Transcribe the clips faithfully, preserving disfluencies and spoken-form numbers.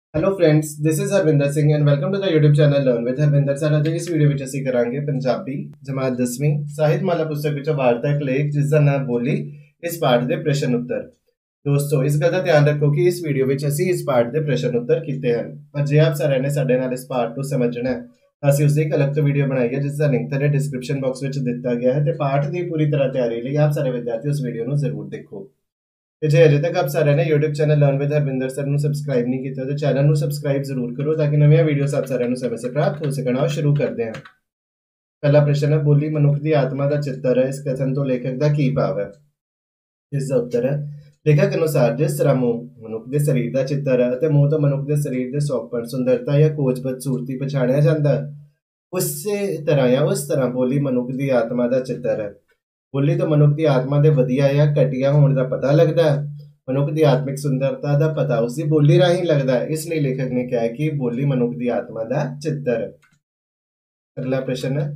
Hello friends, this is Harvinder Singh and welcome to the YouTube channel learn with Harvinder sir. ਅੱਜ ਇਸ video ਵਿੱਚ ਅਸੀਂ ਕਰਾਂਗੇ ਪੰਜਾਬੀ ਜਮਾਤ ਦਸਵੀਂ ਸਾਹਿਤਮਾਲਾ ਪੁਸਤਕ ਵਿੱਚੋਂ ਵਾਰਤਾ ਇੱਕ ਲੇਖ ਜਿਸ ਦਾ ਨਾਮ ਬੋਲੀ ਇਸ ਪਾਠ ਦੇ ਪ੍ਰਸ਼ਨ ਉੱਤਰ। ਦੋਸਤੋ, ਇਸ ਗੱਲ ਦਾ ਧਿਆਨ ਰੱਖੋ ਕਿ ਇਸ ਵੀਡੀਓ ਵਿੱਚ ਅਸੀਂ ਇਸ ਪਾਠ ਦੇ ਪ੍ਰਸ਼ਨ ਉੱਤਰ ਕੀਤੇ ਹਨ, ਪਰ ਜੇ ਆਪ ਸਾਰਿਆਂ ਨੇ ਸਾਡੇ ਨਾਲ ਇਸ ਪਾਠ ਨੂੰ ਸਮਝਣਾ ਹੈ ਤਾਂ ਅਸੀਂ ਉਸ ਦੀ ਇੱਕ ਅਲੱਗ ਤੋਂ ਵੀਡੀਓ ਬਣਾਈ ਹੈ ਜਿਸ ਦਾ ਲਿੰਕ ਥੱਲੇ ਡਿਸਕ੍ਰਿਪਸ਼ਨ ਬਾਕਸ ਵਿੱਚ ਦਿੱਤਾ ਗਿਆ ਹੈ ਤੇ ਪਾਠ ਦੀ ਪੂਰੀ ਤਰ੍ਹਾਂ ਤਿਆਰੀ ਲਈ ਆਪ ਸਾਰੇ ਵਿਦਿਆਰਥੀ ਉਸ ਵੀਡੀਓ ਨੂੰ ਜ਼ਰੂਰ ਦੇਖੋ। ਤੇ ਜੇ ਅਜੇ ਤੱਕ ਆਪ ਸਾਰਿਆਂ ਨੇ YouTube channel learn with Harvinder sir ਨੂੰ ਸਬਸਕ੍ਰਾਈਬ ਨਹੀਂ ਕੀਤਾ ਤਾਂ ਚੈਨਲ ਨੂੰ ਸਬਸਕ੍ਰਾਈਬ ਜ਼ਰੂਰ ਕਰੋ ਤਾਂ ਕਿ ਨਵੀਆਂ ਵੀਡੀਓਜ਼ ਆਪ ਸਾਰਿਆਂ ਨੂੰ ਸਮੇਂ ਸਿਰ ਪ੍ਰਾਪਤ ਹੋ ਸਕਣ। ਆਓ ਸ਼ੁਰੂ ਕਰਦੇ ਹਾਂ। ਪਹਿਲਾ ਪ੍ਰਸ਼ਨ ਹੈ, ਬੋਲੀ ਮਨੁੱਖ ਦੀ ਆਤਮਾ ਦਾ ਚਿੱਤਰ ਹੈ। ਇਸ ਕਥਨ ਤੋਂ ਲੇਖਕ ਦਾ ਕੀ ਭਾਵ ਹੈ? ਇਸ ਦਾ ਉੱਤਰ ਹੈ, ਲੇਖਕ ਅਨੁਸਾਰ ਜਿਸ ਤਰ੍ਹਾਂ ਮੂੰਹ ਮਨੁੱਖ ਦੇ ਸਰੀਰ ਦਾ ਚਿੱਤਰ ਹੈ ਅਤੇ ਮੂੰਹ ਤੋਂ ਮਨੁੱਖ ਦੇ ਸਰੀਰ ਦੇ ਸੌਖਪਣ, ਸੁੰਦਰਤਾ ਜਾਂ ਕੋਝ ਬਦਸੂਰਤੀ ਪਛਾਣਿਆ ਜਾਂਦਾ ਹੈ, ਉਸੇ ਤਰ੍ਹਾਂ ਜਾਂ ਉਸ ਤਰ੍ਹਾਂ ਬੋਲੀ ਮਨੁੱਖ ਦੀ ਆਤਮਾ ਦਾ ਚਿੱਤਰ ਹੈ। ਬੋਲੀ ਤੋਂ ਮਨੁੱਖ ਦੀ ਆਤਮਾ ਦੇ ਵਧੀਆ ਜਾਂ ਘਟੀਆ ਹੋਣ ਦਾ ਪਤਾ ਲੱਗਦਾ ਹੈ। ਮਨੁੱਖ ਦੀ ਆਤਮਿਕ ਸੁੰਦਰਤਾ ਦਾ ਪਤਾ ਉਸਦੀ ਬੋਲੀ ਰਾਹੀਂ ਲੱਗਦਾ ਹੈ। ਇਸ ਲਈ ਲੇਖਕ ਨੇ ਕਿਹਾ ਕਿ ਬੋਲੀ ਮਨੁੱਖ ਦੀ ਆਤਮਾ ਦਾ ਚਿੱਤਰ ਹੈ। ਅਗਲਾ ਪ੍ਰਸ਼ਨ ਹੈ,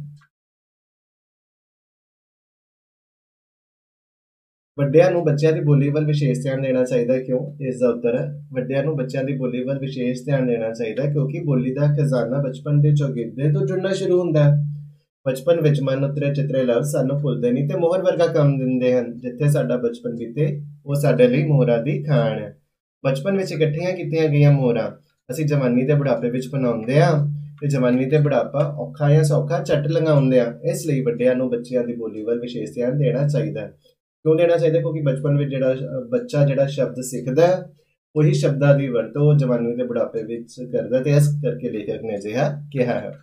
ਵੱਡਿਆਂ ਨੂੰ ਬੱਚਿਆਂ ਦੀ ਬੋਲੀ ਵੱਲ ਵਿਸ਼ੇਸ਼ ਧਿਆਨ ਦੇਣਾ ਚਾਹੀਦਾ, ਕਿਉਂ? ਇਸ ਦਾ ਉੱਤਰ ਹੈ, ਵੱਡਿਆਂ ਨੂੰ ਬੱਚਿਆਂ ਦੀ ਬੋਲੀ ਵੱਲ ਵਿਸ਼ੇਸ਼ ਧਿਆਨ ਦੇਣਾ ਚਾਹੀਦਾ ਕਿਉਂਕਿ ਬੋਲੀ ਦਾ ਖਜ਼ਾਨਾ ਬਚਪਨ ਦੇ ਚੌਗਿਰਦੇ ਤੋਂ ਜੁੜਨਾ ਸ਼ੁਰੂ ਹੁੰਦਾ ਹੈ। ਬਚਪਨ ਵਿੱਚ ਮਨ ਉਤਰੇ ਚਿਤਰੇ ਲਫ਼ਜ਼ ਸਾਨੂੰ ਭੁੱਲਦੇ ਨਹੀਂ ਤੇ ਮੋਹਰ ਵਰਗਾ ਕੰਮ ਦਿੰਦੇ ਹਨ। ਜਿੱਥੇ ਸਾਡਾ ਬਚਪਨ ਬੀਤੇ ਉਹ ਸਾਡੇ ਲਈ ਮੋਹਰਾਂ ਦੀ ਖਾਣ ਹੈ। ਬਚਪਨ ਵਿੱਚ ਇਕੱਠੀਆਂ ਕੀਤੀਆਂ ਗਈਆਂ ਮੋਹਰਾਂ ਅਸੀਂ ਜਵਾਨੀ ਤੇ ਬੁਢਾਪੇ ਵਿੱਚ ਬਣਾਉਂਦੇ ਹਾਂ ਤੇ ਜਵਾਨੀ ਤੇ ਬੁਢਾਪਾ ਔਖਾ ਜਾਂ ਸੌਖਾ ਝੱਟ ਲੰਘਾਉਂਦੇ ਹਾਂ। ਇਸ ਲਈ ਵੱਡਿਆਂ ਨੂੰ ਬੱਚਿਆਂ ਦੀ ਬੋਲੀ ਵੱਲ ਵਿਸ਼ੇਸ਼ ਧਿਆਨ ਦੇਣਾ ਚਾਹੀਦਾ। ਕਿਉਂ ਦੇਣਾ ਚਾਹੀਦਾ? ਕਿਉਂਕਿ ਬਚਪਨ ਵਿੱਚ ਜਿਹੜਾ ਬੱਚਾ ਜਿਹੜਾ ਸ਼ਬਦ ਸਿੱਖਦਾ ਉਹੀ ਸ਼ਬਦਾਂ ਦੀ ਵਰਤੋਂ ਜਵਾਨੀ ਤੇ ਬੁਢਾਪੇ ਵਿੱਚ ਕਰਦਾ ਤੇ ਇਸ ਕਰਕੇ ਲੇਖਕ ਨੇ ਅਜਿਹਾ ਕਿਹਾ ਹੈ।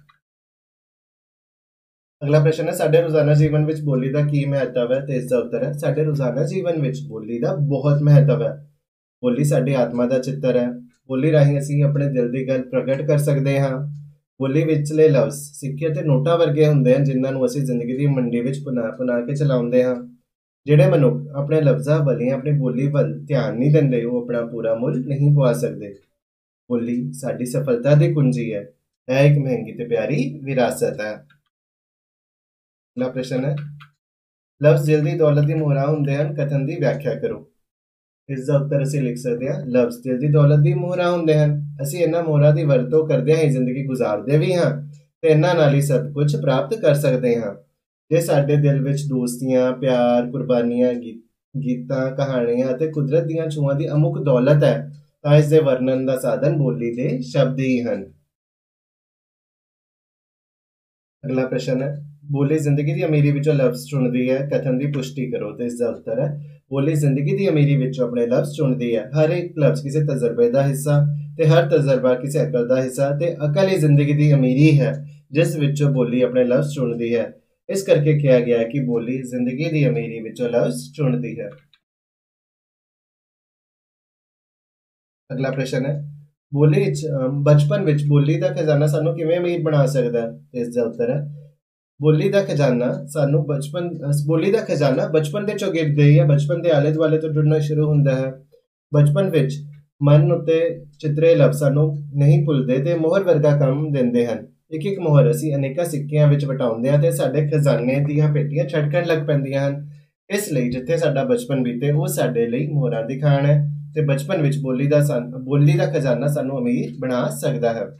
ਅਗਲਾ ਪ੍ਰਸ਼ਨ ਹੈ, ਸਾਡੇ ਰੋਜ਼ਾਨਾ ਜੀਵਨ ਵਿੱਚ ਬੋਲੀ ਦਾ ਕੀ ਮਹੱਤਵ ਹੈ? ਤੇ ਇਸ ਦਾ ਉੱਤਰ ਹੈ, ਸਾਡੇ ਰੋਜ਼ਾਨਾ ਜੀਵਨ ਵਿੱਚ ਬੋਲੀ ਦਾ ਬਹੁਤ ਮਹੱਤਵ ਹੈ। ਬੋਲੀ ਸਾਡੀ ਆਤਮਾ ਦਾ ਚਿੱਤਰ ਹੈ। ਬੋਲੀ ਰਾਹੀਂ ਅਸੀਂ ਆਪਣੇ ਦਿਲ ਦੀ ਗੱਲ ਪ੍ਰਗਟ ਕਰ ਸਕਦੇ ਹਾਂ। ਬੋਲੀ ਵਿਚਲੇ ਲਫ਼ਜ਼ ਸਿੱਕੇ ਅਤੇ ਨੋਟਾਂ ਵਰਗੇ ਹੁੰਦੇ ਹਨ ਜਿਨ੍ਹਾਂ ਨੂੰ ਅਸੀਂ ਜ਼ਿੰਦਗੀ ਦੀ ਮੰਡੀ ਵਿੱਚ ਪੁਨਾ ਪੁਨਾ ਕੇ ਚਲਾਉਂਦੇ ਹਾਂ। ਜਿਹੜੇ ਮਨੁੱਖ ਆਪਣੇ ਲਫ਼ਜ਼ਾਂ ਵੱਲ ਜਾਂ ਆਪਣੀ ਬੋਲੀ ਵੱਲ ਧਿਆਨ ਨਹੀਂ ਦਿੰਦੇ ਉਹ ਆਪਣਾ ਪੂਰਾ ਮੁੱਲ ਨਹੀਂ ਪਵਾ ਸਕਦੇ। ਬੋਲੀ ਸਾਡੀ ਸਫਲਤਾ ਦੀ ਕੁੰਜੀ ਹੈ। ਇਹ ਇੱਕ ਮਹਿੰਗੀ ਤੇ ਪਿਆਰੀ ਵਿਰਾਸਤ ਹੈ। ਅਗਲਾ ਪ੍ਰਸ਼ਨ ਹੈ, ਲਫ਼ਜ਼ ਦਿਲ ਦੀ ਦੌਲਤ ਦੀ ਮੋਹਰਾਂ ਹੁੰਦੇ ਹਨ। ਕਥਨ ਦੀ ਵਿਆਖਿਆ ਕਰੋ। ਇਸ ਦਾ ਉੱਤਰ ਅਸੀਂ ਲਿਖ ਸਕਦੇ ਹਾਂ, ਲਫ਼ਜ਼ ਦਿਲ ਦੀ ਦੌਲਤ ਦੀ ਮੋਹਰਾਂ ਹੁੰਦੇ ਹਨ। ਅਸੀਂ ਇਹਨਾਂ ਮੋਹਰਾਂ ਦੀ ਵਰਤੋਂ ਕਰਦਿਆਂ ਹੀ ਜ਼ਿੰਦਗੀ ਗੁਜ਼ਾਰਦੇ ਵੀ ਹਾਂ ਤੇ ਇਹਨਾਂ ਨਾਲ ਹੀ ਸਭ ਕੁਝ ਪ੍ਰਾਪਤ ਕਰ ਸਕਦੇ ਹਾਂ। ਜੇ ਸਾਡੇ ਦਿਲ ਵਿੱਚ ਦੋਸਤੀਆਂ, ਪਿਆਰ, ਕੁਰਬਾਨੀਆਂ, ਗੀਤਾਂ, ਕਹਾਣੀਆਂ ਅਤੇ ਕੁਦਰਤ ਦੀਆਂ ਛੂਹਾਂ ਦੀ ਅਮੁੱਕ ਦੌਲਤ ਹੈ ਤਾਂ ਇਸ ਦੇ ਵਰਣਨ ਦਾ ਸਾਧਨ ਬੋਲੀ ਦੇ ਸ਼ਬਦ ਹੀ ਹਨ। ਅਗਲਾ ਪ੍ਰਸ਼ਨ ਹੈ, ਬੋਲੀ ਜ਼ਿੰਦਗੀ ਦੀ ਅਮੀਰੀ ਵਿੱਚੋਂ ਲਫ਼ਜ਼ ਚੁਣਦੀ ਹੈ। ਕਥਨ ਦੀ ਪੁਸ਼ਟੀ ਕਰੋ। ਤੇ ਇਸ ਦਾ ਉੱਤਰ ਹੈ, ਬੋਲੀ ਜ਼ਿੰਦਗੀ ਦੀ ਅਮੀਰੀ ਵਿੱਚੋਂ ਆਪਣੇ ਲਫ਼ਜ਼ ਚੁਣਦੀ ਹੈ। ਹਰ ਇੱਕ ਲਫ਼ਜ਼ ਕਿਸੇ ਤਜਰਬੇ ਦਾ ਹਿੱਸਾ ਤੇ ਹਰ ਤਜਰਬਾ ਕਿਸੇ ਅਕਲ ਦਾ ਹਿੱਸਾ ਤੇ ਅਕਲ ਹੀ ਜ਼ਿੰਦਗੀ ਦੀ ਅਮੀਰੀ ਹੈ ਜਿਸ ਵਿੱਚੋਂ ਬੋਲੀ ਆਪਣੇ ਲਫ਼ਜ਼ ਚੁਣਦੀ ਹੈ। ਇਸ ਕਰਕੇ ਕਿਹਾ ਗਿਆ ਹੈ ਕਿ ਬੋਲੀ ਜ਼ਿੰਦਗੀ ਦੀ ਅਮੀਰੀ ਵਿੱਚੋਂ ਲਫ਼ਜ਼ ਚੁਣਦੀ ਹੈ। ਅਗਲਾ ਪ੍ਰਸ਼ਨ ਹੈ, ਬੋਲੀ ਵਿੱਚ ਬਚਪਨ ਵਿੱਚ ਬੋਲੀ ਦਾ ਖਜ਼ਾਨਾ ਸਾਨੂੰ ਕਿਵੇਂ ਅਮੀਰ ਬਣਾ ਸਕਦਾ ਹੈ? ਇਸ ਦਾ ਉੱਤਰ ਹੈ, ਬੋਲੀ ਦਾ ਖਜ਼ਾਨਾ ਸਾਨੂੰ ਬਚਪਨ ਬੋਲੀ ਦਾ ਖਜ਼ਾਨਾ ਬਚਪਨ ਦੇ ਚੌਗਿਰਦੇ ਜਾਂ ਬਚਪਨ ਦੇ ਆਲੇ ਦੁਆਲੇ ਤੋਂ ਜੁੜਨਾ ਸ਼ੁਰੂ ਹੁੰਦਾ ਹੈ। ਬਚਪਨ ਵਿੱਚ ਮਨ ਉੱਤੇ ਚਿਤਰੇ ਲਫ਼ਜ਼ ਸਾਨੂੰ ਨਹੀਂ ਭੁੱਲਦੇ ਤੇ ਮੋਹਰ ਵਰਗਾ ਕੰਮ ਦਿੰਦੇ ਹਨ। ਇੱਕ ਇੱਕ ਮੋਹਰ ਅਸੀਂ ਅਨੇਕਾਂ ਸਿੱਕਿਆਂ ਵਿੱਚ ਵਟਾਉਂਦੇ ਹਾਂ ਤੇ ਸਾਡੇ ਖਜ਼ਾਨੇ ਦੀਆਂ ਪੇਟੀਆਂ ਛਟਕਣ ਲੱਗ ਪੈਂਦੀਆਂ ਹਨ। ਇਸ ਲਈ ਜਿੱਥੇ ਸਾਡਾ ਬਚਪਨ ਬੀਤੇ ਉਹ ਸਾਡੇ ਲਈ ਮੋਹਰਾਂ ਦੀ ਖਾਣ ਹੈ ਤੇ ਬਚਪਨ ਵਿੱਚ ਬੋਲੀ ਦਾ ਬੋਲੀ ਦਾ ਖਜ਼ਾਨਾ ਸਾਨੂੰ ਅਮੀਰ ਬਣਾ ਸਕਦਾ ਹੈ।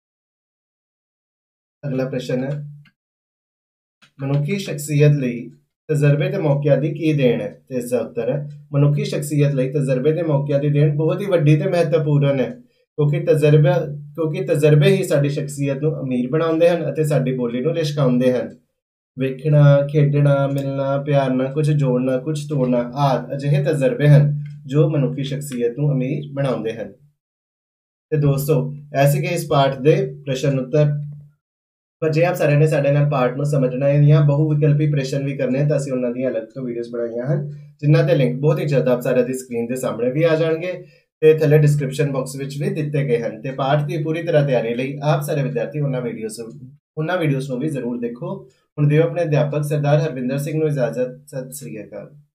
ਅਗਲਾ ਪ੍ਰਸ਼ਨ ਹੈ, ਮਨੁੱਖੀ ਸ਼ਖਸੀਅਤ ਲਈ ਤਜਰਬੇ ਤੇ ਮੌਕਿਆਂ ਦੀ ਕੀ ਦੇਣ ਹੈ? ਤੇ ਇਸ ਦਾ ਉੱਤਰ ਹੈ, ਮਨੁੱਖੀ ਸ਼ਖਸੀਅਤ ਲਈ ਤਜਰਬੇ ਤੇ ਮੌਕਿਆਂ ਦੀ ਦੇਣ ਬਹੁਤ ਹੀ ਵੱਡੀ ਤੇ ਮਹੱਤਵਪੂਰਨ ਹੈ ਕਿਉਂਕਿ ਤਜਰਬਾ ਕਿਉਂਕਿ ਤਜਰਬੇ ਹੀ ਸਾਡੀ ਸ਼ਖਸੀਅਤ ਨੂੰ ਅਮੀਰ ਬਣਾਉਂਦੇ ਹਨ ਅਤੇ ਸਾਡੀ ਬੋਲੀ ਨੂੰ ਲਿਸ਼ਕਾਉਂਦੇ ਹਨ। ਵੇਖਣਾ, ਖੇਡਣਾ, ਮਿਲਣਾ, ਪਿਆਰ ਨਾਲ ਕੁਝ ਜੋੜਨਾ, ਕੁਝ ਤੋੜਨਾ ਆਦਿ ਅਜਿਹੇ ਤਜਰਬੇ ਹਨ ਜੋ ਮਨੁੱਖੀ ਸ਼ਖਸੀਅਤ ਨੂੰ ਅਮੀਰ ਬਣਾਉਂਦੇ ਹਨ। ਤੇ ਦੋਸਤੋ, ਐਸੇ ਕਿ ਇਸ ਪਾਠ ਦੇ ਪ੍ਰਸ਼ਨ ਉੱਤਰ। ਪਰ ਜੇ ਆਪ ਸਾਰਿਆਂ ਨੇ ਸਾਡੇ ਨਾਲ ਪਾਠ ਨੂੰ ਸਮਝਣਾ ਹੈ ਜਾਂ ਬਹੁ ਵਿਕਲਪੀ ਪ੍ਰਸ਼ਨ ਵੀ ਕਰਨੇ ਤਾਂ ਅਸੀਂ ਉਹਨਾਂ ਦੀਆਂ ਅਲੱਗ ਤੋਂ ਵੀਡੀਓਜ਼ ਬਣਾਈਆਂ ਹਨ ਜਿਨ੍ਹਾਂ ਦੇ ਲਿੰਕ ਬਹੁਤ ਹੀ ਜਲਦ ਆਪ ਸਾਰਿਆਂ ਦੀ ਸਕਰੀਨ ਦੇ ਸਾਹਮਣੇ ਵੀ ਆ ਜਾਣਗੇ ਤੇ ਥੱਲੇ ਡਿਸਕ੍ਰਿਪਸ਼ਨ ਬਾਕਸ ਵਿੱਚ ਵੀ ਦਿੱਤੇ ਗਏ ਹਨ। ਤੇ ਪਾਠ ਦੀ ਪੂਰੀ ਤਰ੍ਹਾਂ ਤਿਆਰੀ ਲਈ ਆਪ ਸਾਰੇ ਵਿਦਿਆਰਥੀ ਉਹਨਾਂ ਵੀਡੀਓਜ਼ ਉਹਨਾਂ ਵੀਡੀਓਜ਼ ਨੂੰ ਵੀ ਜ਼ਰੂਰ ਦੇਖੋ। ਹੁਣ ਦਿਓ ਆਪਣੇ ਅਧਿਆਪਕ ਸਰਦਾਰ ਹਰਵਿੰਦਰ ਸਿੰਘ ਨੂੰ ਇਜਾਜ਼ਤ। ਸਤਿ ਸ੍ਰੀ ਅਕਾਲ।